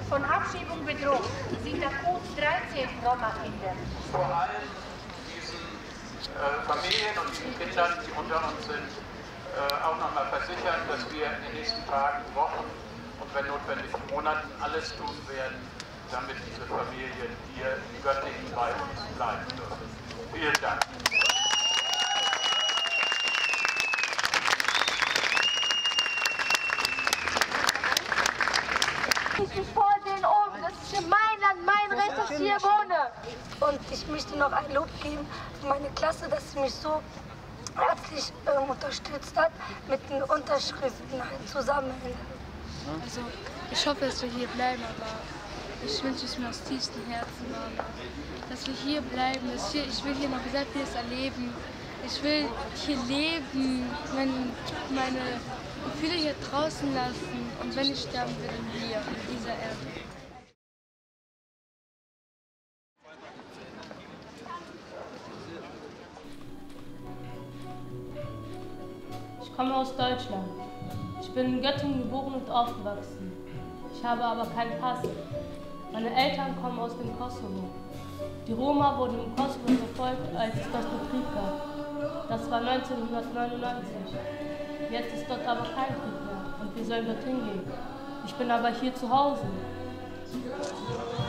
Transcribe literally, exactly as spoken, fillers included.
von Abschiebung bedroht sind akut dreizehn Roma-Kinder. Vor allem diesen äh, Familien und diesen Kindern, die unter uns sind, äh, auch nochmal versichern, dass wir in den nächsten Tagen, Wochen und wenn notwendig Monaten alles tun werden, damit diese Familien hier in Göttingen bei uns bleiben dürfen. Vielen Dank. Ich mich vor den oben, das ist hier mein Land, mein Recht, dass ich hier wohne. Und ich möchte noch ein Lob geben für meine Klasse, dass sie mich so herzlich äh, unterstützt hat mit den Unterschriften halt zusammen. Also ich hoffe, dass wir hier bleiben, aber ich wünsche es mir aus tiefstem Herzen, Mama, dass wir hier bleiben. Dass ich, ich will hier noch sehr vieles erleben. Ich will hier leben, mein, meine Gefühle hier draußen lassen und wenn ich sterben will, dann hier, auf dieser Erde. Ich komme aus Deutschland. Ich bin in Göttingen geboren und aufgewachsen. Ich habe aber keinen Pass. Meine Eltern kommen aus dem Kosovo. Die Roma wurden im Kosovo verfolgt, als es dort einen Krieg gab. Das war neunzehnhundertneunundneunzig. Jetzt ist dort aber kein Krieg mehr und wir sollen dorthin gehen. Ich bin aber hier zu Hause.